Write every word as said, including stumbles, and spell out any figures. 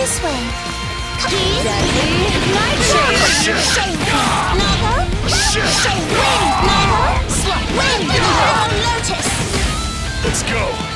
this way. Keys. Ignite. Shade. Naga. Shade. Wind. Naga. Slot. Wind. Lotus. Let's go.